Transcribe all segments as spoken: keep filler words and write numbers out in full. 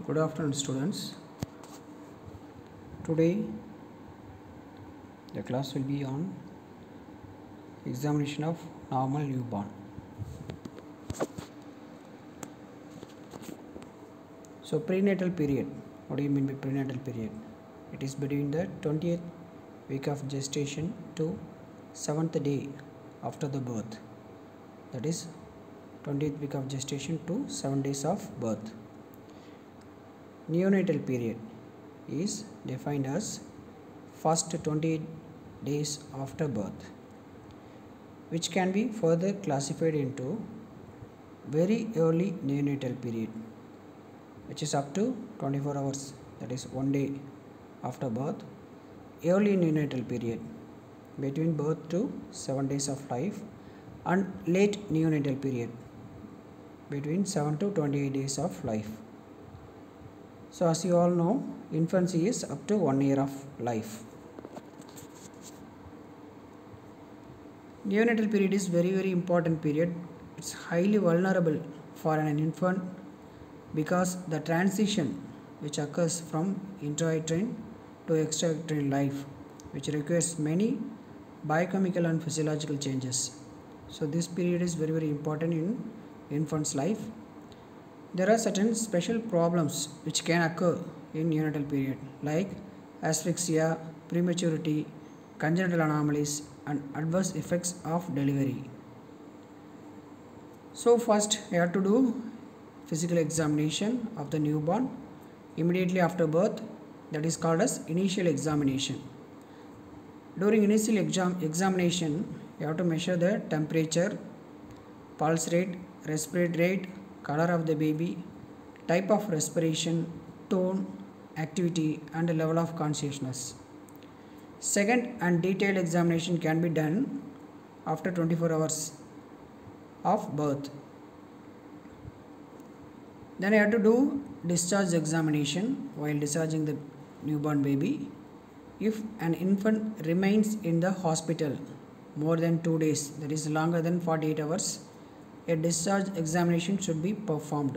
Good afternoon, students. Today the class will be on examination of normal newborn. So prenatal period, what do you mean by prenatal period? It is between the twentieth week of gestation to seventh day after the birth. That is twentieth week of gestation to seven days of birth. Neonatal period is defined as first twenty-eight days after birth, which can be further classified into very early neonatal period, which is up to twenty-four hours, that is one day after birth. Early neonatal period between birth to seven days of life, and late neonatal period between seven to twenty-eight days of life. So as you all know, infancy is up to one year of life. Neonatal period is very very important period. It's highly vulnerable for an infant because the transition which occurs from intrauterine to extrauterine life, which requires many biochemical and physiological changes. So this period is very very important in infant's life. There are certain special problems which can occur in neonatal period, like asphyxia, prematurity, congenital anomalies, and adverse effects of delivery. So first you have to do physical examination of the newborn immediately after birth, that is called as initial examination. During initial exam examination you have to measure the temperature, pulse rate, respiratory rate, color of the baby, type of respiration, tone, activity, and level of consciousness. Second and detailed examination can be done after twenty-four hours of birth. Then you have to do discharge examination while discharging the newborn baby. If an infant remains in the hospital more than two days, that is longer than forty-eight hours, a discharge examination should be performed.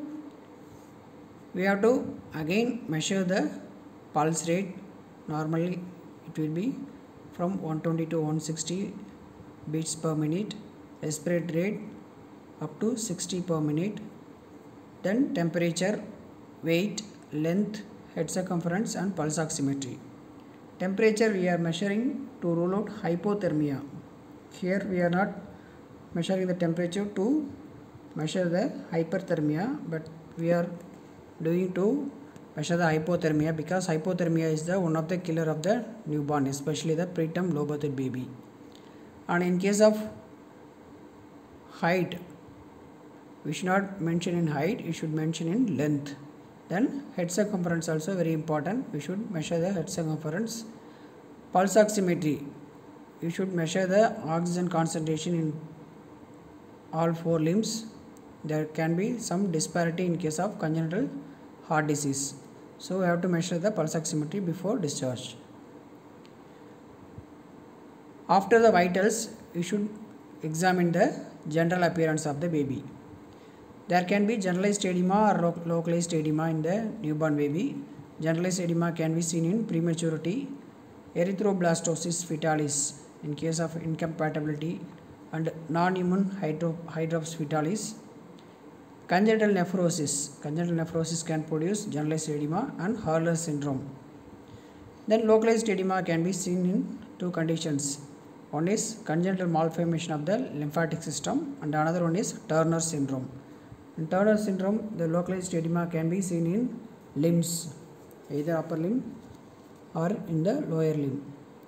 We have to again measure the pulse rate. Normally it will be from one twenty to one sixty beats per minute, respiratory rate up to sixty per minute, then temperature, weight, length, head circumference, and pulse oximetry. Temperature we are measuring to rule out hypothermia. Here we are not measuring the temperature to measure the hyperthermia, but we are doing to measure the hypothermia because hypothermia is the one of the killer of the newborn, especially the preterm low birth baby. And in case of height, we should not mention in height, you should mention in length. Then head circumference also very important, we should measure the head circumference. Pulse oximetry, you should measure the oxygen concentration in all four limbs. There can be some disparity in case of congenital heart disease, so we have to measure the pulse oximetry before discharge. After the vitals, you should examine the general appearance of the baby. There can be generalized edema or lo localized edema in the newborn baby. Generalized edema can be seen in prematurity, erythroblastosis fetalis in case of incompatibility, and non-human hydro hydrops fetalis. Congenital nephrosis. Congenital nephrosis can produce generalized edema and Hurler syndrome. Then localized edema can be seen in two conditions. One is congenital malformation of the lymphatic system, and another one is Turner syndrome. In Turner syndrome, the localized edema can be seen in limbs, either upper limb or in the lower limb.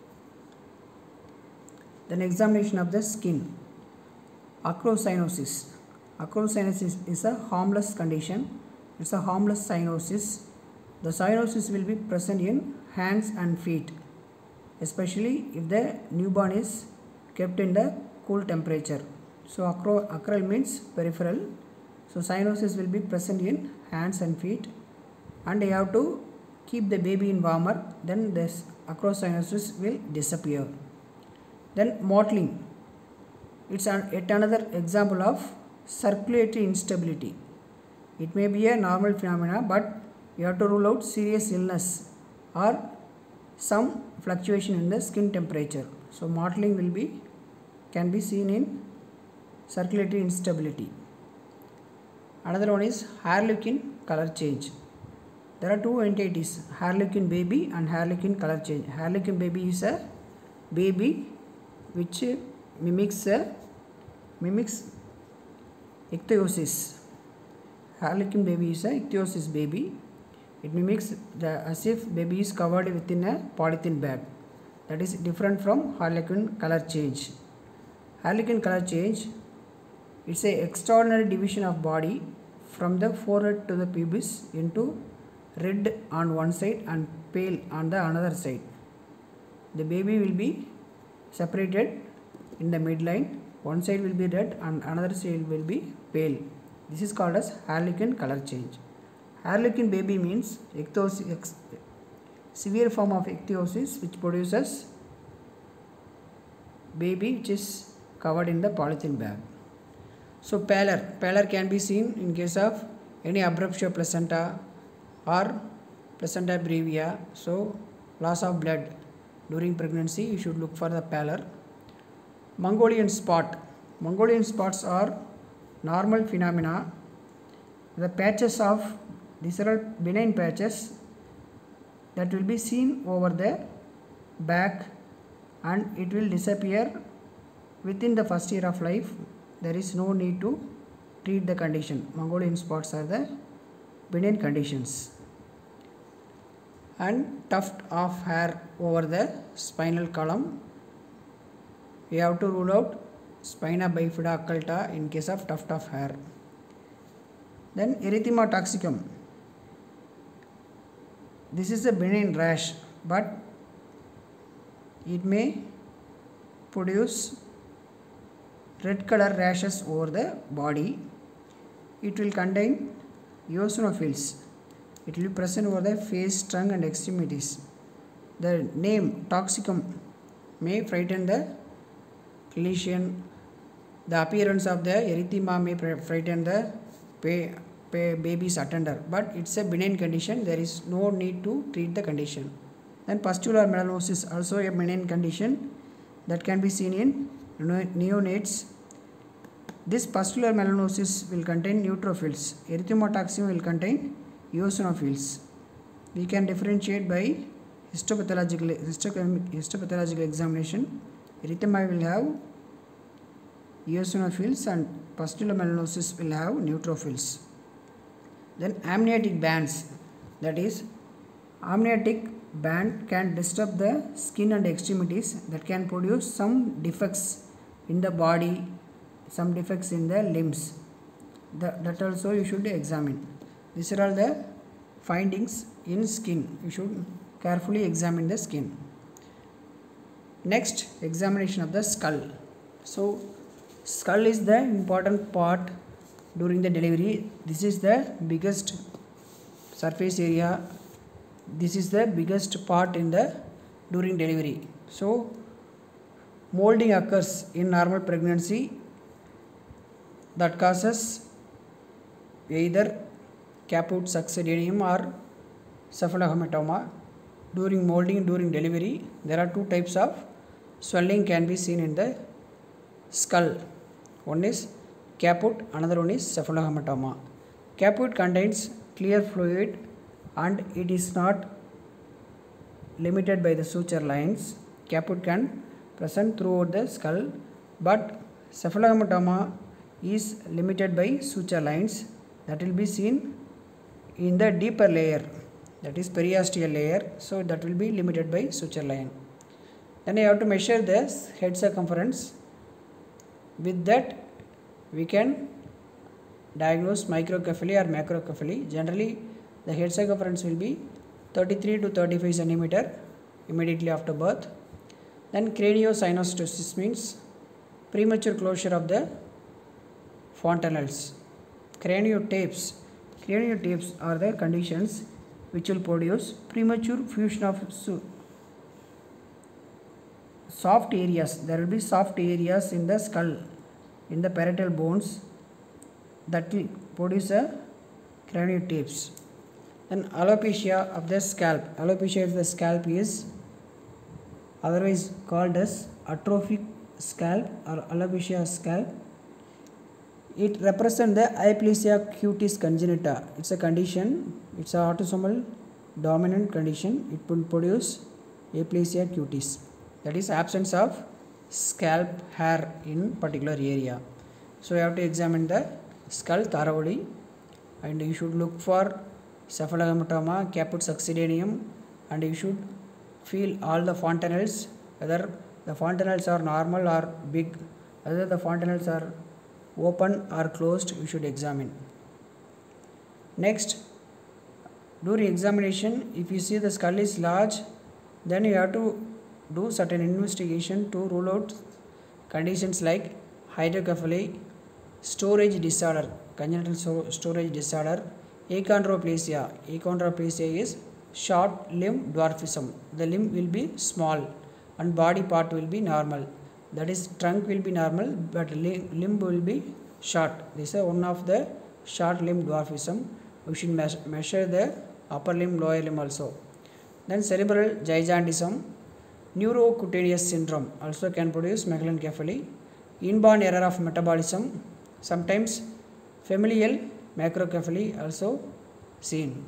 Then examination of the skin. Acrocyanosis. Acrocyanosis is a harmless condition. It's a harmless cyanosis. The cyanosis will be present in hands and feet, especially if the newborn is kept in the cool temperature. So acro acral means peripheral. So cyanosis will be present in hands and feet, and you have to keep the baby in warmer, then this acrocyanosis will disappear. Then mottling. It's an, yet another example of circulatory instability. It may be a normal phenomena, but you have to rule out serious illness or some fluctuation in the skin temperature. So mottling will be can be seen in circulatory instability. Another one is Harlequin color change. There are two entities, Harlequin baby and Harlequin color change. Harlequin baby is a baby which mimics a, mimics ichthyosis. Harlequin baby is a ichthyosis baby. It mimics the as if baby is covered within a polythene bag. That is different from Harlequin color change. Harlequin color change, it's a extraordinary division of body from the forehead to the pubis into red on one side and pale on the another side. The baby will be separated in the midline. One side will be red and another side will be pale. This is called as Harlequin color change. Harlequin baby means ichthyosis, severe form of ichthyosis which produces baby which is covered in the polythene bag. So pallor, pallor can be seen in case of any abruptio placenta or placenta brevia. So loss of blood during pregnancy, you should look for the pallor. Mongolian spot. Mongolian spots are normal phenomena. The patches of these are benign patches that will be seen over the back and it will disappear within the first year of life. There is no need to treat the condition. Mongolian spots are the benign conditions. And tuft of hair over the spinal column. We have to rule out spina bifida occulta in case of tuft of hair. Then erythema toxicum. This is a benign rash, but it may produce red color rashes over the body. It will contain eosinophils. It will be present over the face, tongue and extremities. The name toxicum may frighten the clinician. The appearance of the erythema may frighten the pay, pay baby's attender, but it's a benign condition. There is no need to treat the condition. Then pustular melanosis, also a benign condition that can be seen in neonates. This pustular melanosis will contain neutrophils. Erythema toxicum will contain eosinophils. We can differentiate by histopathological, histopathological examination. Erythema will have eosinophils and pustular melanosis will have neutrophils. Then amniotic bands, that is amniotic band can disturb the skin and extremities that can produce some defects in the body, some defects in the limbs. The, that also you should examine. These are all the findings in skin. You should carefully examine the skin. Next, examination of the skull. So skull is the important part during the delivery. This is the biggest surface area. This is the biggest part in the during delivery. So molding occurs in normal pregnancy that causes either caput succedaneum or cephalohematoma. During molding, during delivery, there are two types of swelling can be seen in the skull. One is caput, another one is cephalohematoma. Caput contains clear fluid and it is not limited by the suture lines. Caput can present throughout the skull, but cephalohematoma is limited by suture lines that will be seen in the deeper layer, that is periosteal layer, so that will be limited by suture line. Then I have to measure the head circumference. With that we can diagnose microcephaly or macrocephaly. Generally the head circumference will be thirty-three to thirty-five centimeter immediately after birth. Then craniosynostosis means premature closure of the fontanelles. Craniotapes. Craniotapes are the conditions which will produce premature fusion of soft areas. There will be soft areas in the skull, in the parietal bones, that will produce a craniotapes. Then alopecia of the scalp. Alopecia of the scalp is otherwise called as atrophic scalp or alopecia scalp. It represents the aplasia cutis congenita. It's a condition, it's an autosomal dominant condition. It will produce aplasia cutis, that is absence of scalp hair in particular area. So you have to examine the skull thoroughly, and you should look for cephalohematoma, caput succedaneum, and you should feel all the fontanelles, whether the fontanelles are normal or big, whether the fontanelles are open or closed, you should examine. Next, during examination, if you see the skull is large, then you have to do certain investigation to rule out conditions like hydrocephaly, storage disorder, congenital storage disorder, achondroplasia. Achondroplasia is short limb dwarfism. The limb will be small and body part will be normal. That is, trunk will be normal but limb will be short. This is one of the short limb dwarfism. We should measure the upper limb, lower limb also. Then cerebral gigantism, neurocutaneous syndrome also can produce megalencephaly. Inborn error of metabolism, sometimes familial macrocephaly also seen.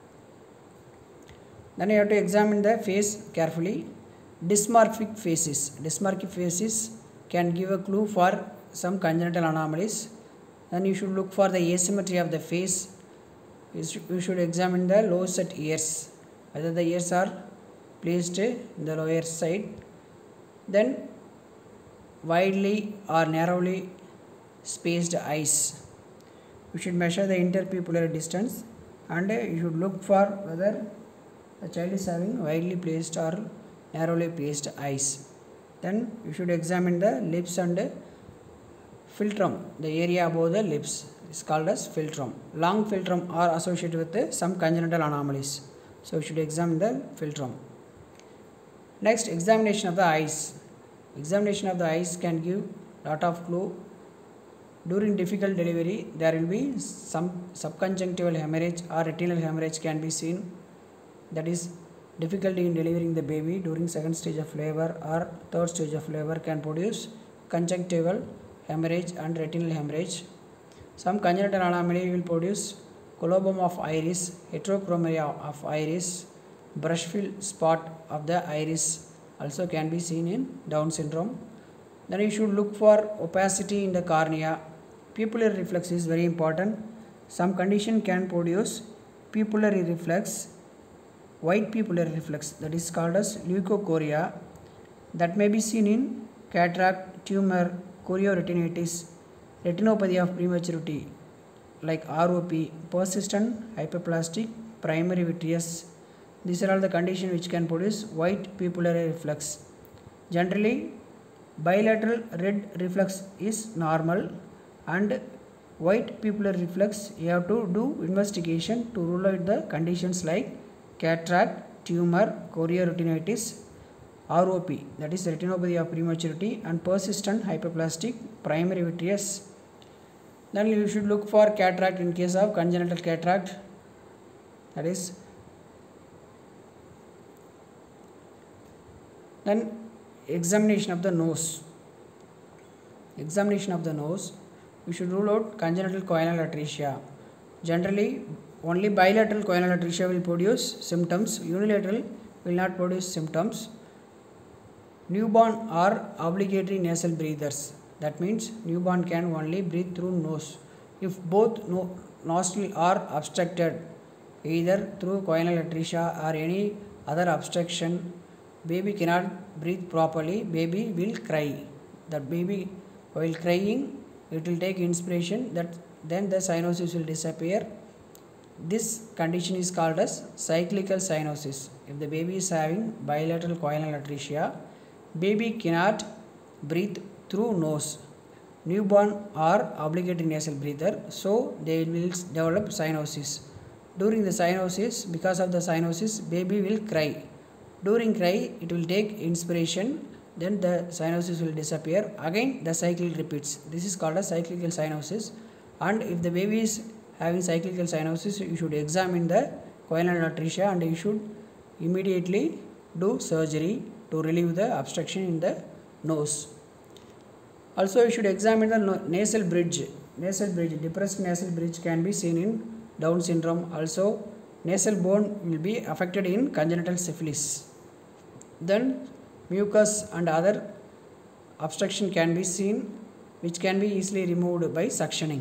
Then you have to examine the face carefully. Dysmorphic faces. Dysmorphic faces can give a clue for some congenital anomalies. Then you should look for the asymmetry of the face. You should examine the low set ears, whether the ears are placed in the lower side. Then widely or narrowly spaced eyes. You should measure the interpupillary distance, and you should look for whether the child is having widely placed or narrowly placed eyes. Then you should examine the lips and philtrum, the area above the lips is called as philtrum. Long philtrum are associated with some congenital anomalies, so you should examine the philtrum. Next, examination of the eyes. Examination of the eyes can give lot of clue. During difficult delivery, there will be some subconjunctival hemorrhage or retinal hemorrhage can be seen. That is, difficulty in delivering the baby during second stage of labor or third stage of labor can produce conjunctival hemorrhage and retinal hemorrhage. Some congenital anomaly will produce coloboma of iris, heterochromia of iris, brushfield spot of the iris also can be seen in Down syndrome. Then you should look for opacity in the cornea. Pupillary reflex is very important. Some condition can produce pupillary reflex, white pupillary reflex, that is called as leukocoria, that may be seen in cataract, tumor, chorioretinitis, retinopathy of prematurity like R O P, persistent hyperplastic primary vitreous. These are all the conditions which can produce white pupillary reflex. Generally, bilateral red reflex is normal, and white pupillary reflex you have to do investigation to rule out the conditions like cataract, tumor, chorioretinitis, R O P, that is retinopathy of prematurity, and persistent hyperplastic primary vitreous. Then you should look for cataract in case of congenital cataract, that is. Then examination of the nose. Examination of the nose, we should rule out congenital choanal atresia. Generally, only bilateral choanal atresia will produce symptoms, unilateral will not produce symptoms. Newborn are obligatory nasal breathers. That means newborn can only breathe through nose. If both no nostrils are obstructed, either through choanal atresia or any other obstruction, baby cannot breathe properly, baby will cry. That baby while crying, it will take inspiration, that then the cyanosis will disappear. This condition is called as cyclical cyanosis. If the baby is having bilateral choanal atresia, baby cannot breathe through nose. Newborn are obligatory nasal breather, so they will develop cyanosis. During the cyanosis, because of the cyanosis, baby will cry. During cry, it will take inspiration, then the cyanosis will disappear. Again, the cycle repeats. This is called as cyclical cyanosis. And if the baby is having cyclical cyanosis, you should examine the choanal atresia, and you should immediately do surgery to relieve the obstruction in the nose. Also, you should examine the nasal bridge. Nasal bridge, depressed nasal bridge can be seen in Down syndrome. Also, nasal bone will be affected in congenital syphilis. Then, mucus and other obstruction can be seen, which can be easily removed by suctioning.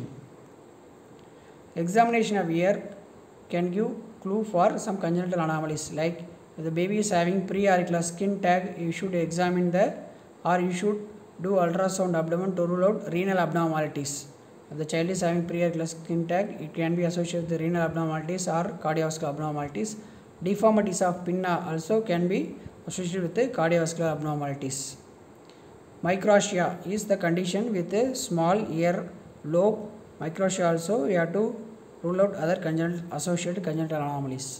Examination of ear can give clue for some congenital anomalies, like if the baby is having pre-auricular skin tag, you should examine the, or you should do ultrasound abdomen to rule out renal abnormalities. If the child is having pre-auricular skin tag, it can be associated with renal abnormalities or cardiovascular abnormalities. Deformities of pinna also can be associated with the cardiovascular abnormalities. Microtia is the condition with a small ear lobe. Microtia also we have to rule out other congenital associated congenital anomalies.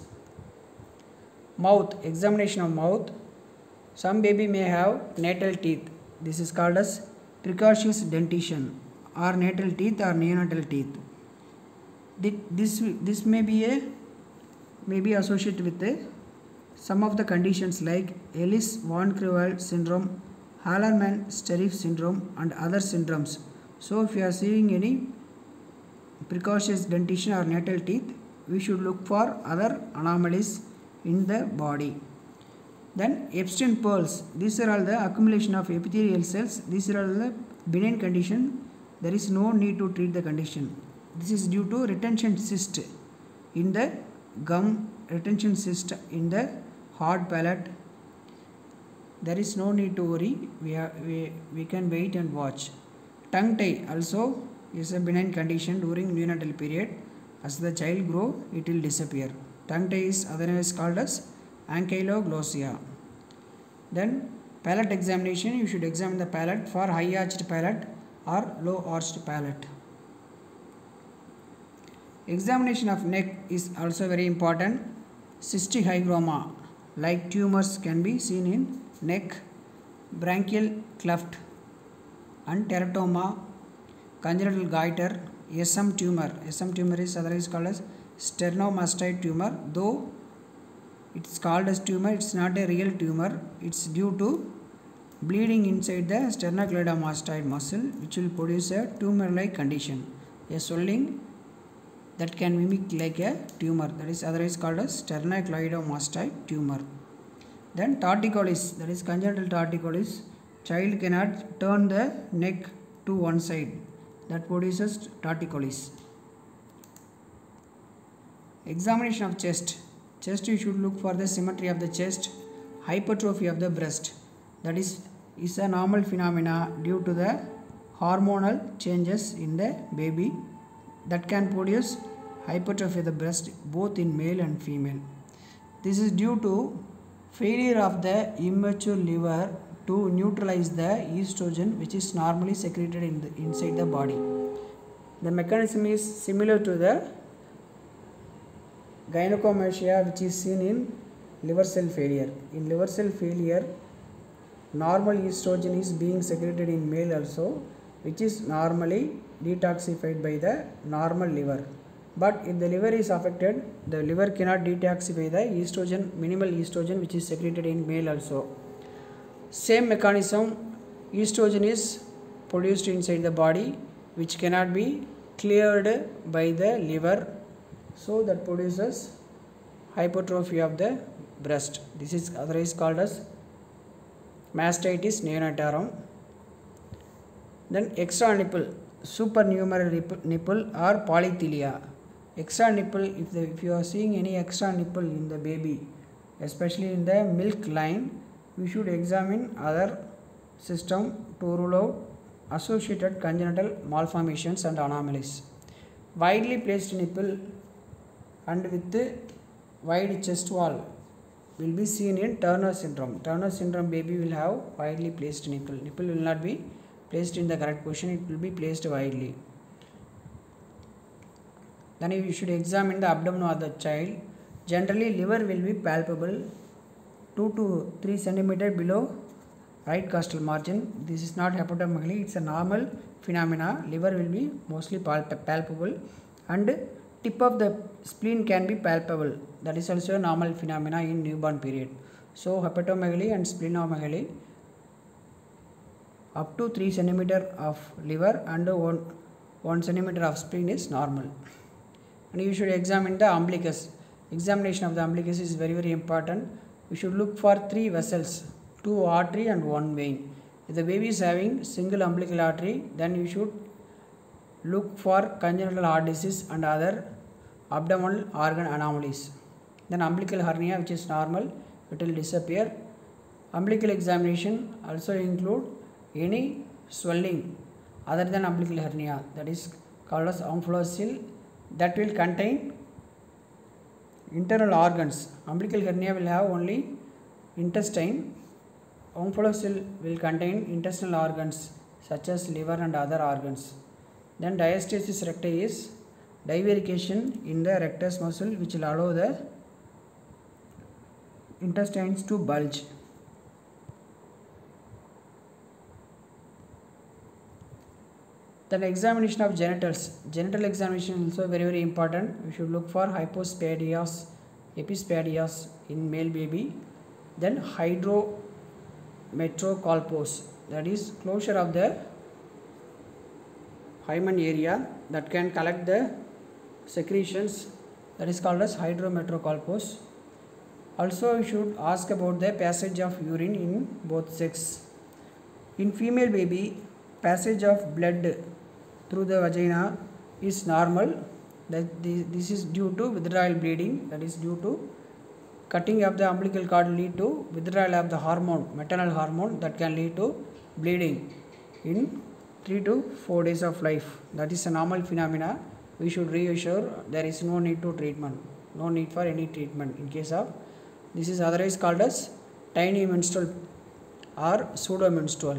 Mouth, examination of mouth. Some baby may have natal teeth. This is called as precocious dentition, or natal teeth or neonatal teeth. This, this may be a may be associated with a, some of the conditions like Ellis Van Creveld syndrome, Hallermann-Streiff syndrome, and other syndromes. So, if you are seeing any precocious dentition or natal teeth, we should look for other anomalies in the body. Then Epstein pearls, these are all the accumulation of epithelial cells. These are all the benign condition. There is no need to treat the condition. This is due to retention cyst in the gum, retention cyst in the hard palate. There is no need to worry. We, have, we, we can wait and watch. Tongue tie also is a benign condition during neonatal period. As the child grow, it will disappear. Tongue tie is otherwise called as ankyloglossia. Then palate examination, you should examine the palate for high arched palate or low arched palate. Examination of neck is also very important. Cystic hygroma like tumors can be seen in neck, branchial cleft and teratoma, congenital goiter, S M tumor. S M tumor is otherwise called as sternomastoid tumor. Though it is called as tumor, it is not a real tumor. It is due to bleeding inside the sternocleidomastoid muscle, which will produce a tumor-like condition, a swelling that can mimic like a tumor, that is otherwise called as sternocleidomastoid tumor. Then torticollis, that is congenital torticollis. Child cannot turn the neck to one side, that produces torticollis. Examination of chest. Chest, you should look for the symmetry of the chest, hypertrophy of the breast. That is, is a normal phenomena due to the hormonal changes in the baby that can produce hypertrophy of the breast both in male and female. This is due to failure of the immature liver to neutralize the estrogen, which is normally secreted in the, inside the body. The mechanism is similar to the gynecomastia, which is seen in liver cell failure. In liver cell failure, normal estrogen is being secreted in male also, which is normally detoxified by the normal liver. But if the liver is affected, the liver cannot detoxify the estrogen, minimal estrogen, which is secreted in male also. Same mechanism, estrogen is produced inside the body, which cannot be cleared by the liver. So that produces hypertrophy of the breast. This is otherwise called as mastitis neonatorum. Then extra nipple, supernumerary nipple or polythelia. Extra nipple, if, the, if you are seeing any extra nipple in the baby, especially in the milk line, we should examine other system to rule out associated congenital malformations and anomalies. Widely placed nipple and with the wide chest wall will be seen in Turner syndrome. Turner syndrome baby will have widely placed nipple. Nipple will not be placed in the correct position, it will be placed widely. Then you should examine the abdomen of the child. Generally, liver will be palpable two to three centimeter below right costal margin. This is not hepatomegaly, it's a normal phenomena. Liver will be mostly palpable and tip of the spleen can be palpable. That is also a normal phenomena in newborn period. So hepatomegaly and splenomegaly, up to three centimeter of liver and one, one centimeter of spleen is normal. And you should examine the umbilicus. Examination of the umbilicus is very very important. We should look for three vessels, two artery and one vein. If the baby is having single umbilical artery, then you should look for congenital heart disease and other abdominal organ anomalies. Then umbilical hernia, which is normal, it will disappear. Umbilical examination also include any swelling other than umbilical hernia, that is called as omphalocele, that will contain internal organs. Umbilical hernia will have only intestine. Omphalocele will contain intestinal organs such as liver and other organs. Then diastasis recti is divarication in the rectus muscle, which will allow the intestines to bulge. Then examination of genitals. Genital examination is also very very important. We should look for hypospadias, epispadias in male baby. Then hydrometrocolpos, that is closure of the hymen area that can collect the secretions, that is called as hydrometrocolpos. Also you should ask about the passage of urine in both sex. In female baby, passage of blood through the vagina is normal. That this is due to withdrawal bleeding, that is due to cutting of the umbilical cord lead to withdrawal of the hormone, maternal hormone, that can lead to bleeding in three to four days of life. That is a normal phenomena. We should reassure there is no need to treatment, no need for any treatment in case of this is otherwise called as tiny menstrual or pseudo menstrual.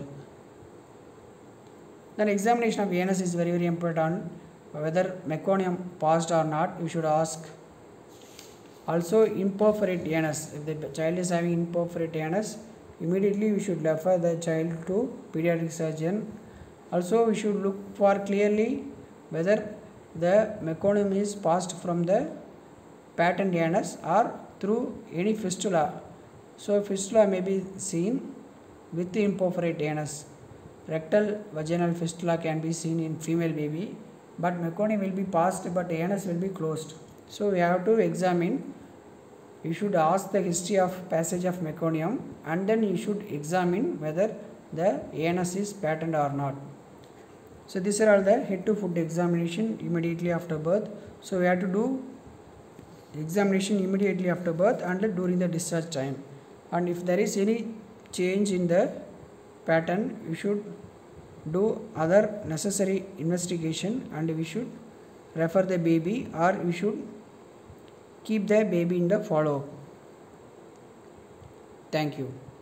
Then examination of anus is very very important. Whether meconium passed or not, you should ask. Also imperforate anus. If the child is having imperforate anus, immediately we should refer the child to pediatric surgeon. Also we should look for clearly whether the meconium is passed from the patent anus or through any fistula. So fistula may be seen with the imperforate anus. Rectal vaginal fistula can be seen in female baby, but meconium will be passed but anus will be closed. So we have to examine. You should ask the history of passage of meconium and then you should examine whether the anus is patent or not. So these are all the head to foot examination immediately after birth. So we have to do examination immediately after birth and during the discharge time. And if there is any change in the pattern, you should do other necessary investigation and we should refer the baby or we should keep the baby in the follow-up. Thank you.